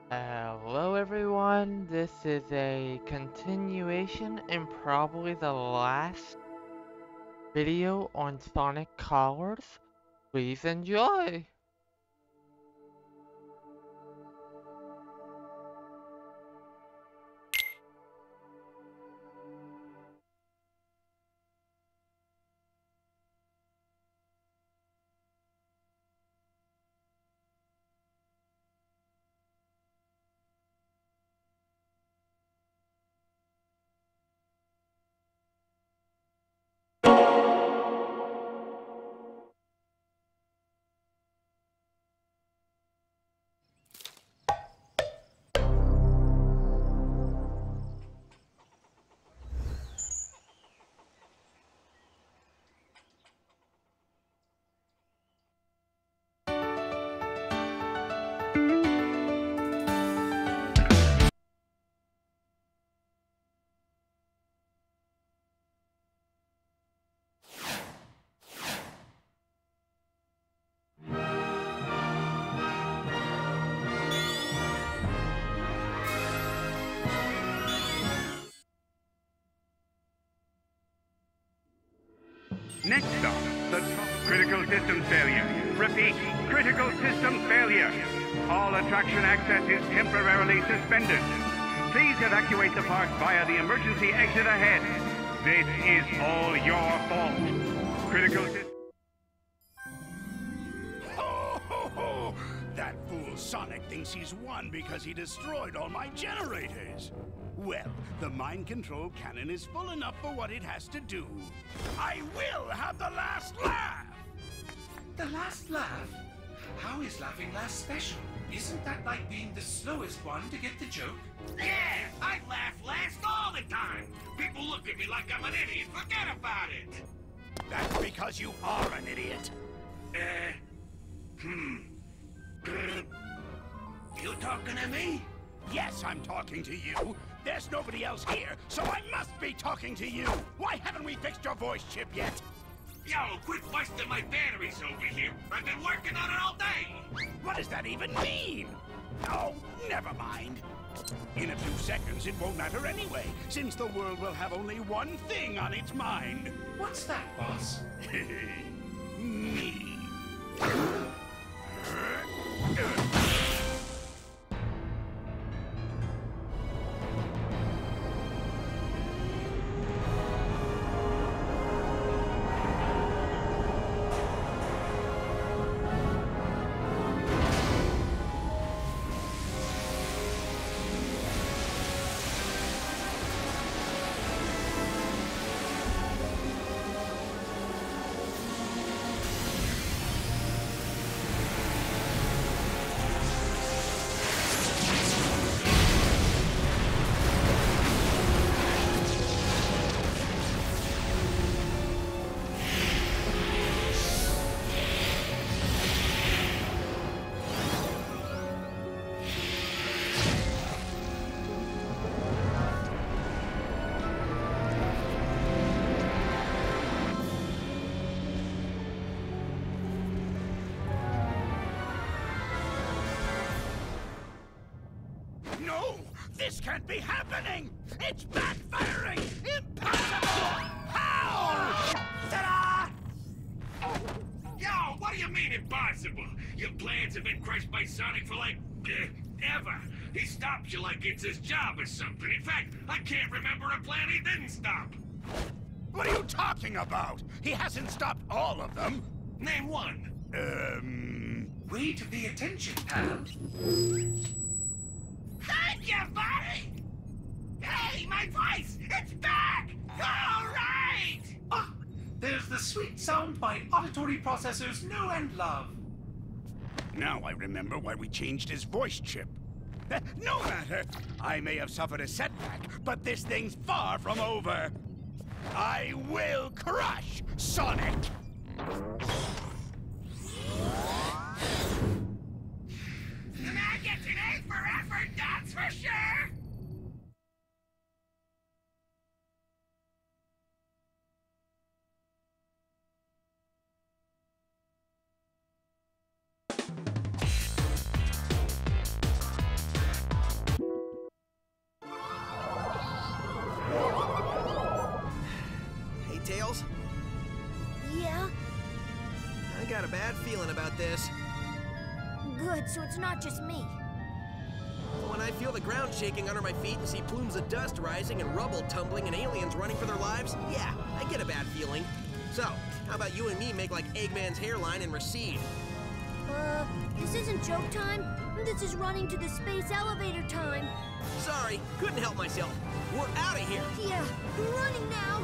Hello everyone, this is a continuation and probably the last video on Sonic Colors. Please enjoy! Next stop, the critical system failure. Repeat, critical system failure. All attraction access is temporarily suspended. Please evacuate the park via the emergency exit ahead. This is all your fault. Critical system... Ho, ho, ho! That fool Sonic thinks he's won because he destroyed all my generators. Well, the mind control cannon is full enough for what it has to do. I will have the last laugh! The last laugh? How is laughing last special? Isn't that like being the slowest one to get the joke? Yeah, I laugh last all the time. People look at me like I'm an idiot. Forget about it. That's because you are an idiot. You talking to me? Yes, I'm talking to you. There's nobody else here, so I must be talking to you. Why haven't we fixed your voice chip yet? Yo, quit busting my batteries over here. I've been working on it all day. What does that even mean? Oh, never mind. In a few seconds, it won't matter anyway, since the world will have only one thing on its mind. What's that, boss? Me. No! This can't be happening! It's backfiring! Impossible! How? Ta-da! Yo, what do you mean impossible? Your plans have been crushed by Sonic for like, ever. He stops you like it's his job or something. In fact, I can't remember a plan he didn't stop. What are you talking about? He hasn't stopped all of them. Name one. Way to pay attention, pal. Thank you, buddy! Hey, my voice! It's back! All right! Ah, there's the sweet sound my auditory processors know and love. Now I remember why we changed his voice chip. No matter! I may have suffered a setback, but this thing's far from over. I will crush Sonic! The man gets an A for effort, that's for sure! feeling about this. Good, so it's not just me. When I feel the ground shaking under my feet and see plumes of dust rising and rubble tumbling and aliens running for their lives, yeah, I get a bad feeling. So, how about you and me make like Eggman's hairline and recede? This isn't joke time. This is running to the space elevator time. Sorry, couldn't help myself. We're out of here. Yeah, we're running now.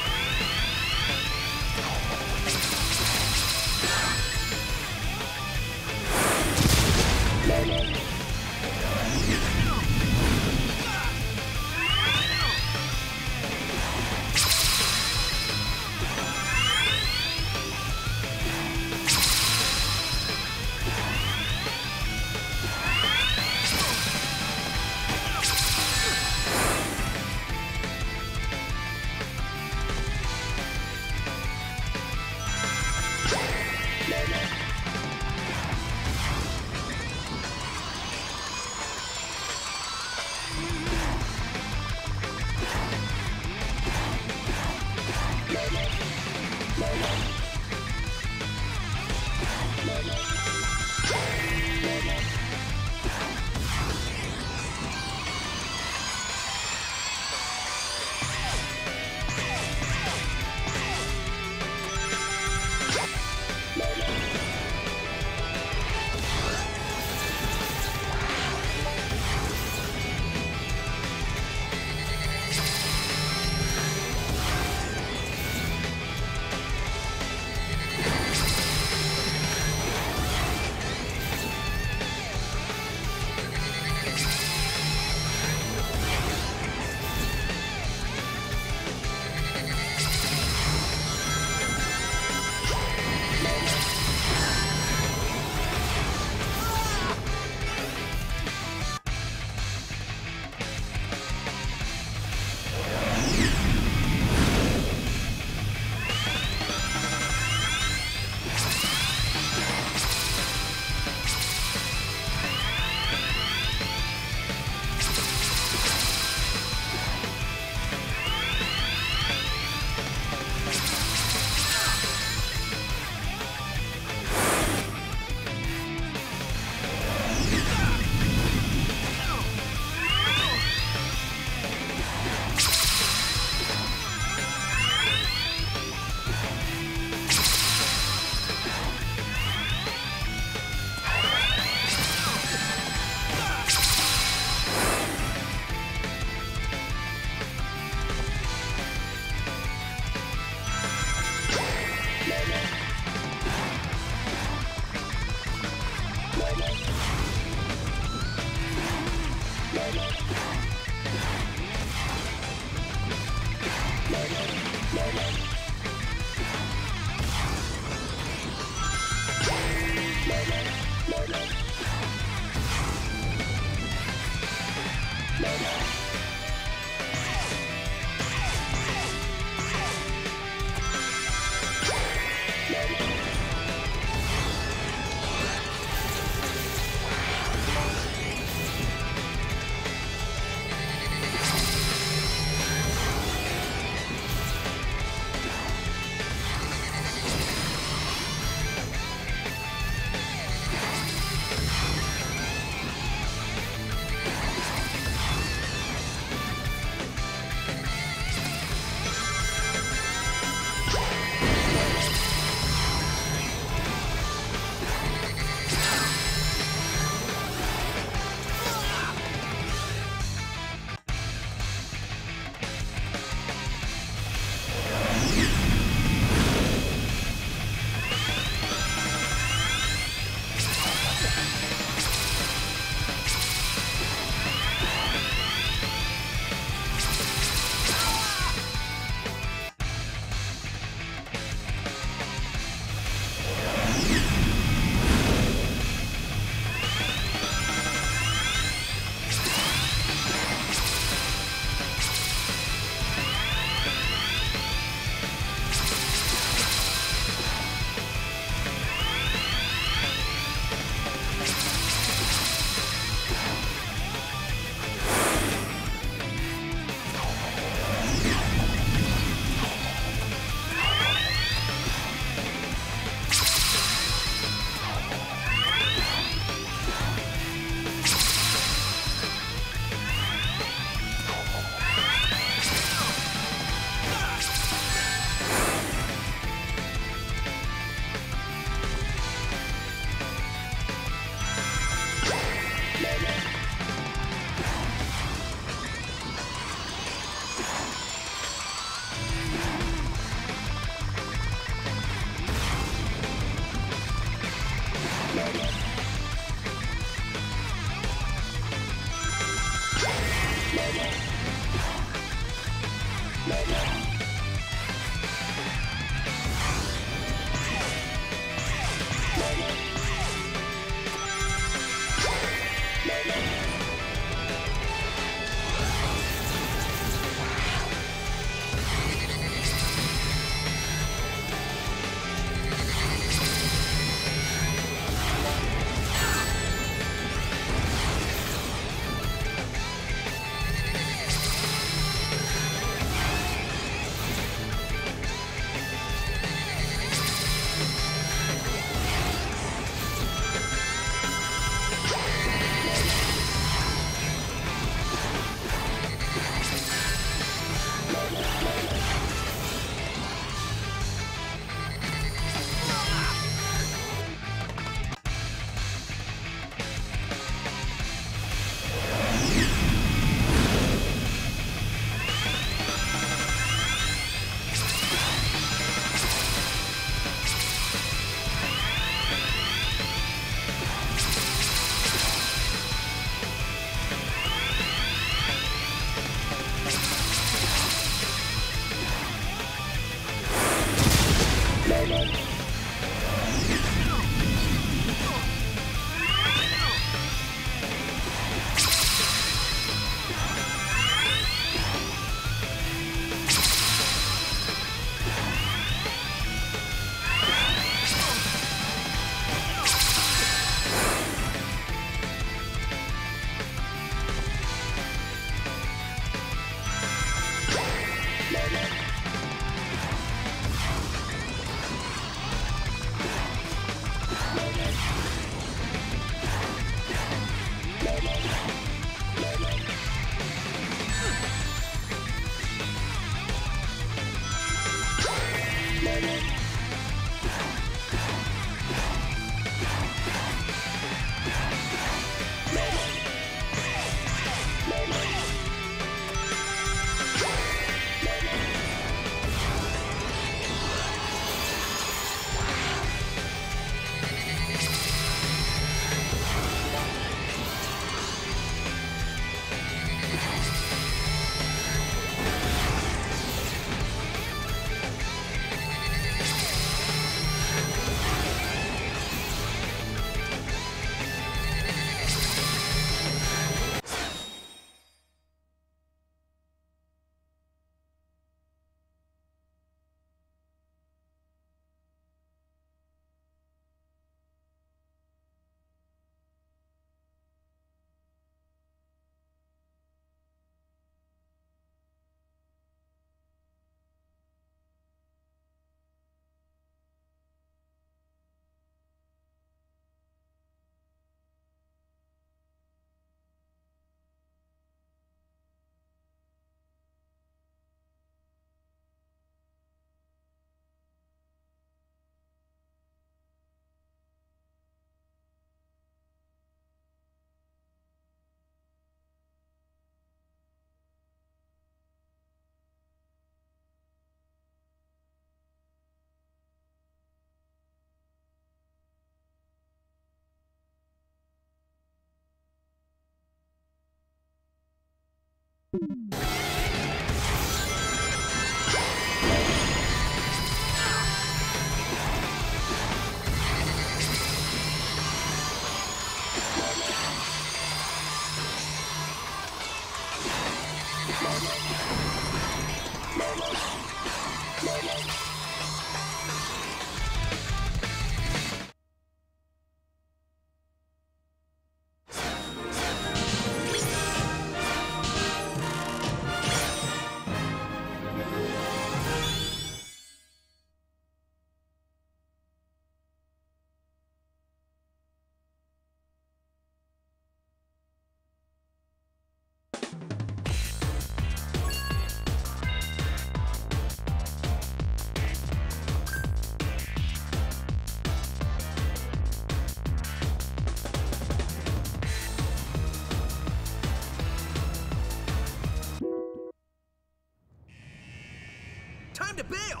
Time to bail!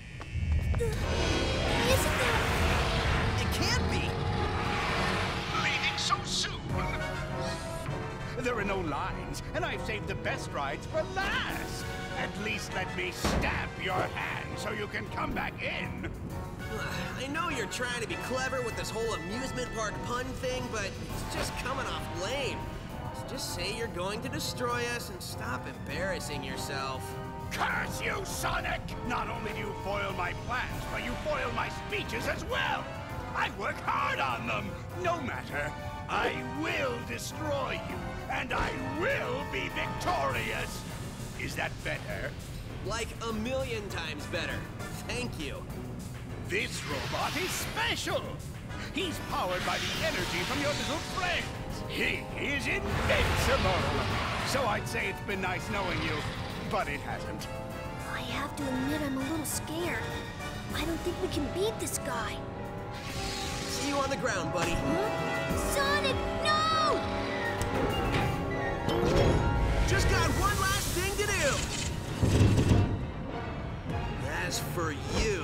Isn't there? It can't be! Leaving so soon? There are no lines, and I've saved the best rides for last. At least let me stamp your hand so you can come back in. I know you're trying to be clever with this whole amusement park pun thing, but it's just coming off lame. So just say you're going to destroy us and stop embarrassing yourself. Curse you, Sonic! Not only do you foil my plans, but you foil my speeches as well! I work hard on them! No matter, I will destroy you, and I will be victorious! Is that better? Like a million times better. Thank you. This robot is special! He's powered by the energy from your little friends! He is invincible! So I'd say it's been nice knowing you, but it hasn't. I have to admit I'm a little scared. I don't think we can beat this guy. See you on the ground, buddy. Huh? Sonic, no! Just got one last thing to do. As for you...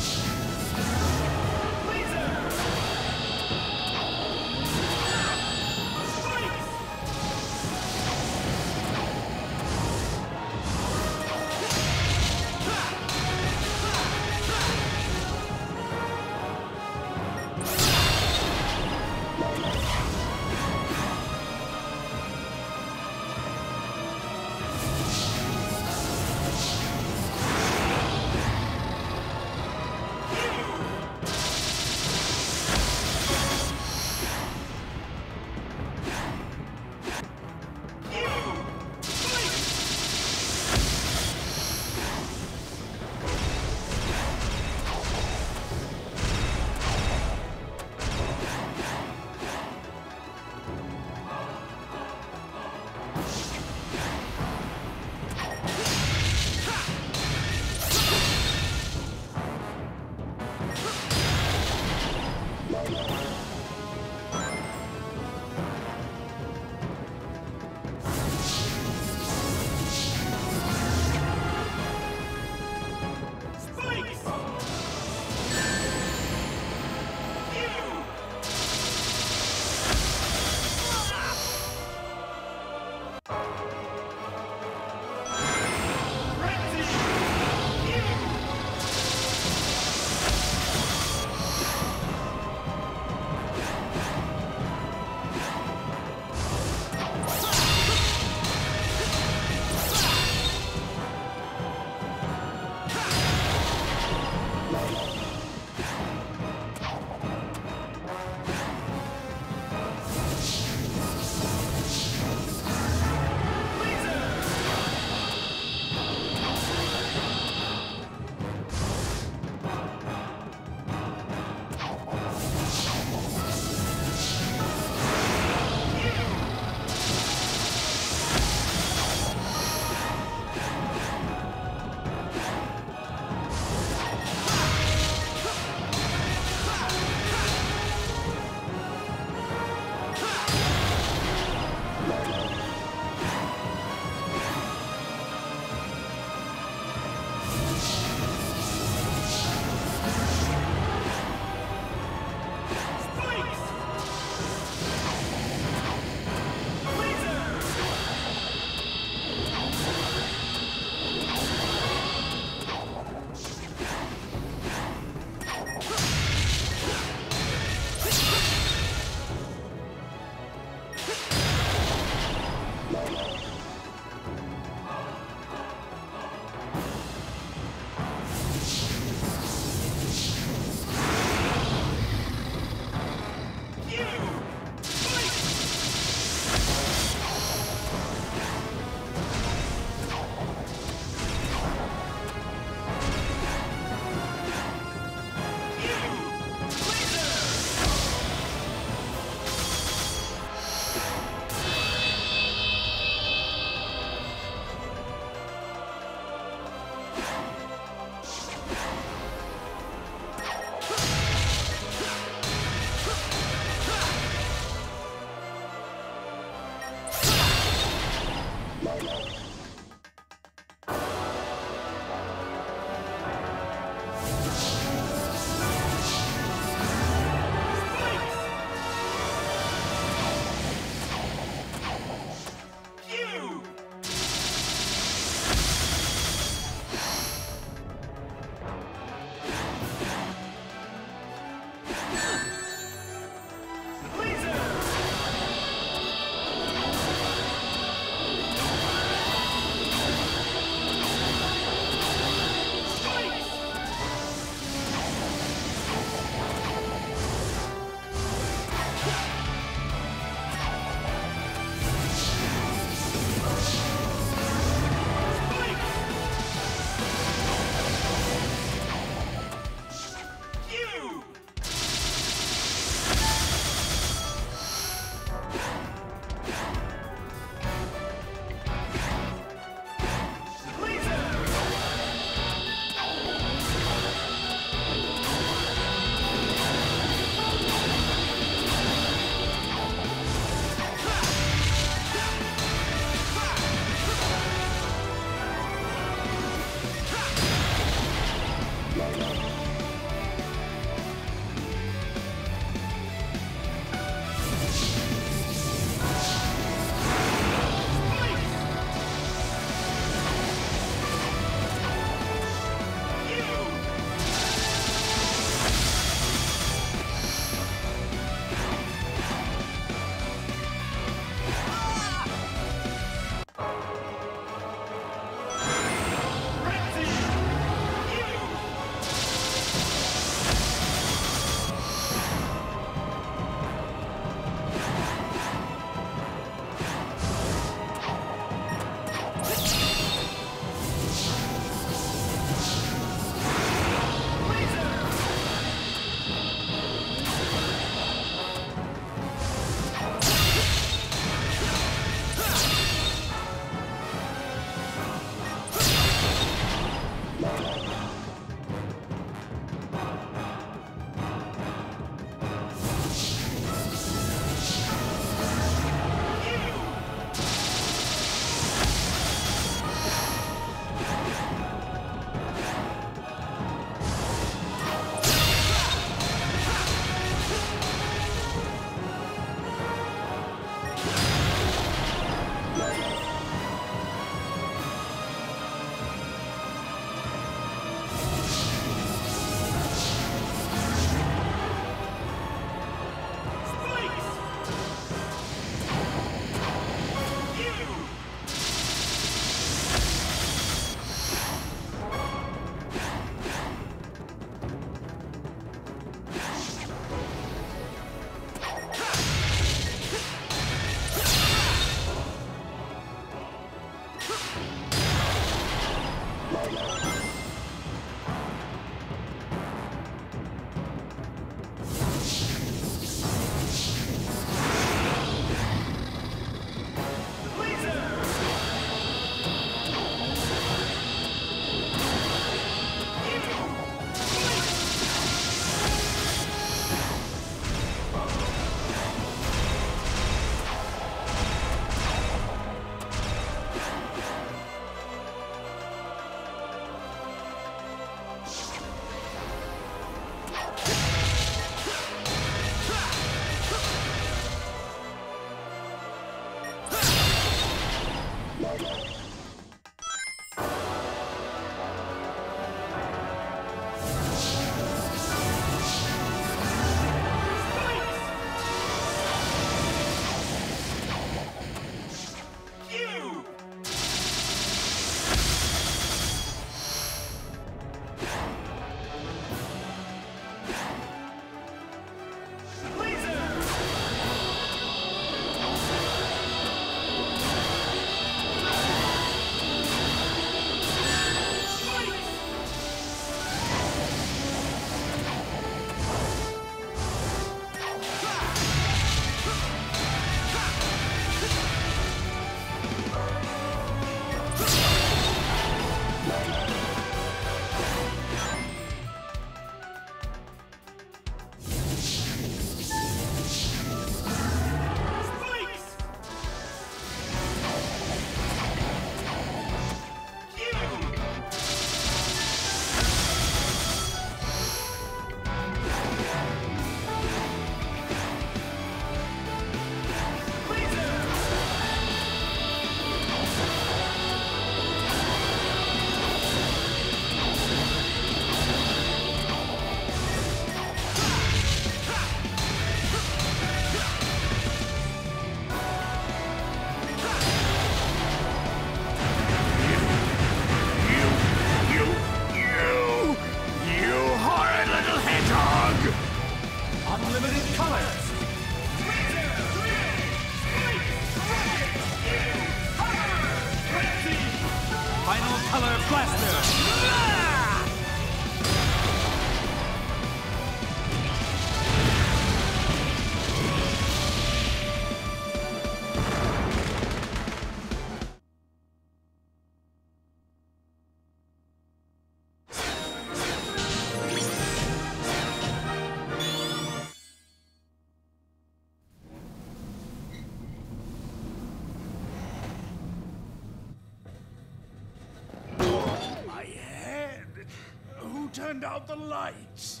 Turned out the lights.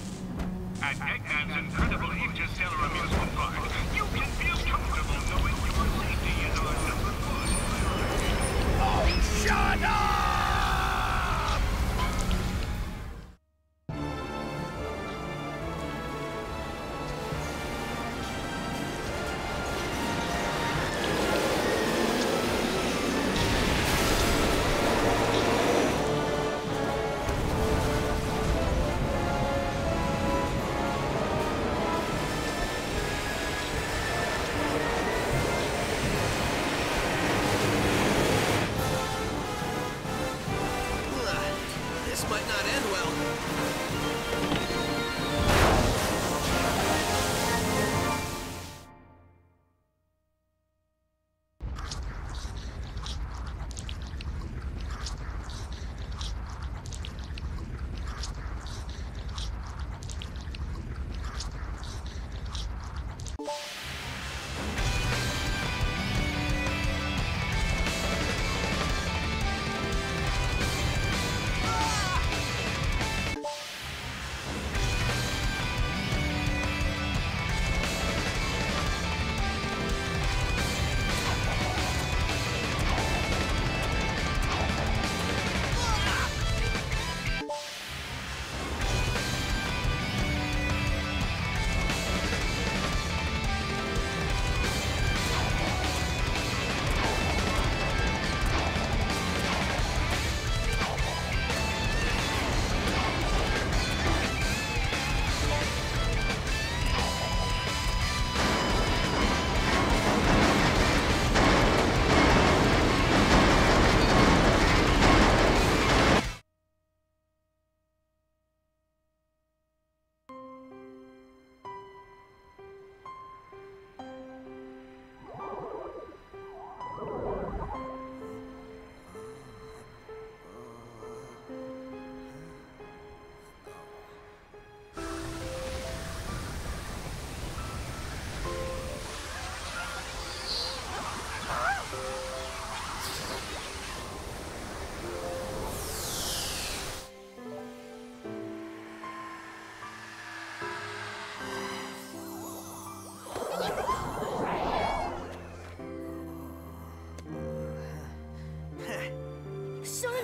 At Eggman's incredible interstellar amusement park, you can feel comfortable knowing your safety is our number one. Oh, shut up! Might not end well.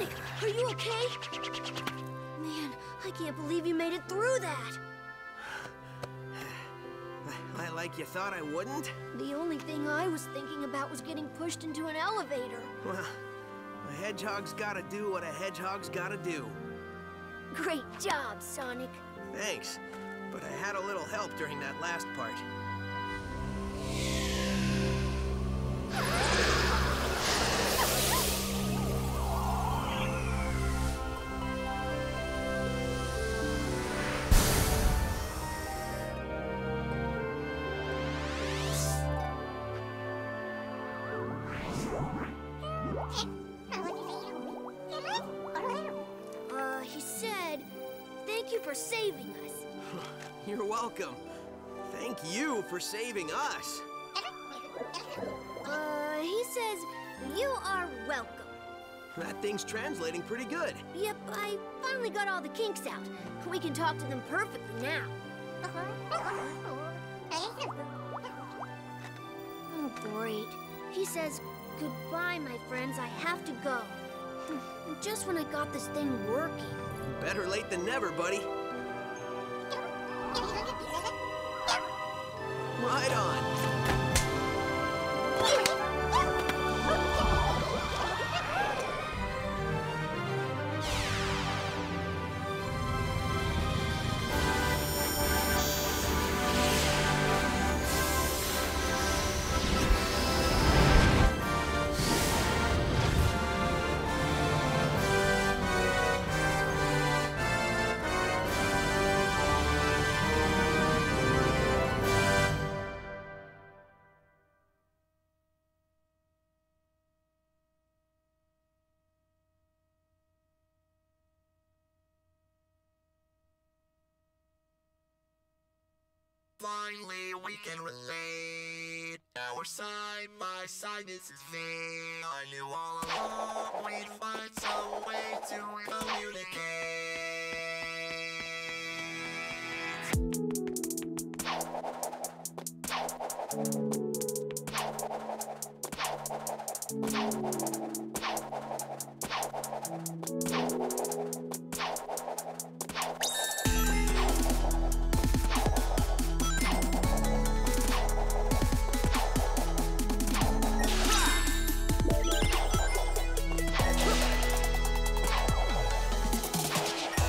Sonic, are you okay? Man, I can't believe you made it through that. Like you thought I wouldn't? The only thing I was thinking about was getting pushed into an elevator. Well, a hedgehog's gotta do what a hedgehog's gotta do. Great job, Sonic. Thanks, but I had a little help during that last part. He said, thank you for saving us. You're welcome. Thank you for saving us. He says, you are welcome. That thing's translating pretty good. Yep, I finally got all the kinks out. We can talk to them perfectly now. Oh, great. He says, goodbye, my friends, I have to go. Just when I got this thing working. Better late than never, buddy. Right on. Finally, we can relate. Now we're side by side, this is fate. I knew all along we'd find some way to communicate.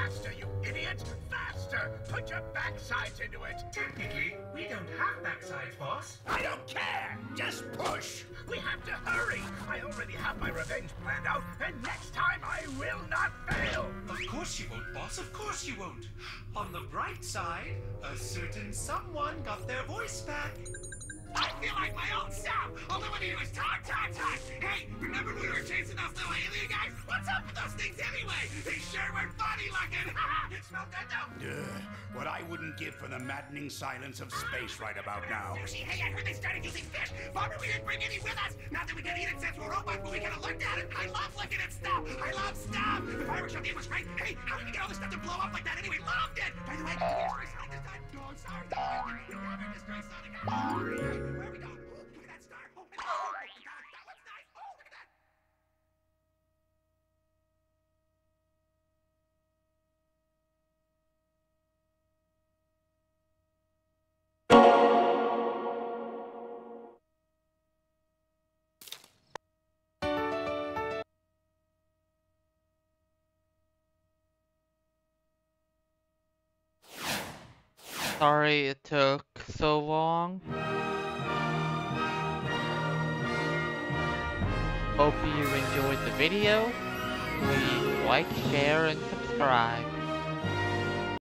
Faster, you idiot! Faster! Put your backsides into it! Technically, we don't have backsides, boss. I don't care! Just push! We have to hurry! I already have my revenge planned out, and next time I will not fail! Of course you won't, boss. Of course you won't. On the bright side, a certain someone got their voice back. I feel like my old self! All I want to do is talk! Hey, remember when we were chasing those little alien guys? What's up with those things anyway? They sure were funny looking! Smell good though? What I wouldn't give for the maddening silence of space right about now. Sushi, hey, I heard they started using fish! Bummer we didn't bring any with us! Not that we can eat it since we're robots, but we could have looked at it! I love looking at stuff! I love stuff! The fireworks show was great! Hey, how did we get all this stuff to blow up like that anyway? Loved it! By the way, did we destroy Sonic this time? No, I'm sorry. We never destroy Sonic! Where are we going? Oh, look at that star! Oh, my God, that looks nice! Oh, look at that! Sorry it took so long. Hope you enjoyed the video. Please like, share, and subscribe.